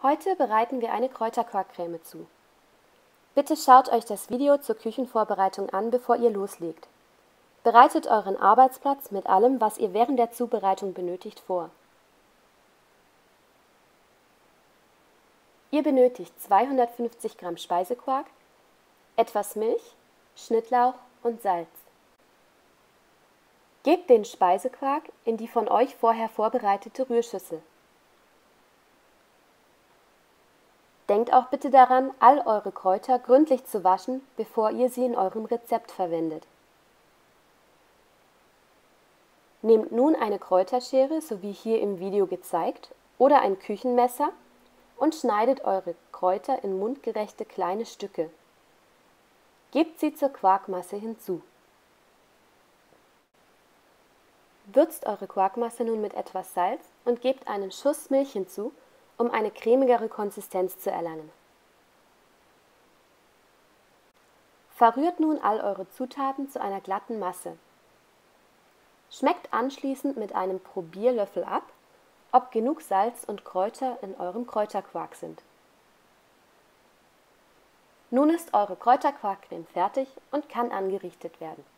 Heute bereiten wir eine Kräuterquarkcreme zu. Bitte schaut euch das Video zur Küchenvorbereitung an, bevor ihr loslegt. Bereitet euren Arbeitsplatz mit allem, was ihr während der Zubereitung benötigt, vor. Ihr benötigt 250 Gramm Speisequark, etwas Milch, Schnittlauch und Salz. Gebt den Speisequark in die von euch vorher vorbereitete Rührschüssel. Denkt auch bitte daran, all eure Kräuter gründlich zu waschen, bevor ihr sie in eurem Rezept verwendet. Nehmt nun eine Kräuterschere, so wie hier im Video gezeigt, oder ein Küchenmesser und schneidet eure Kräuter in mundgerechte kleine Stücke. Gebt sie zur Quarkmasse hinzu. Würzt eure Quarkmasse nun mit etwas Salz und gebt einen Schuss Milch hinzu, um eine cremigere Konsistenz zu erlangen. Verrührt nun all eure Zutaten zu einer glatten Masse. Schmeckt anschließend mit einem Probierlöffel ab, ob genug Salz und Kräuter in eurem Kräuterquark sind. Nun ist eure Kräuterquarkcreme fertig und kann angerichtet werden.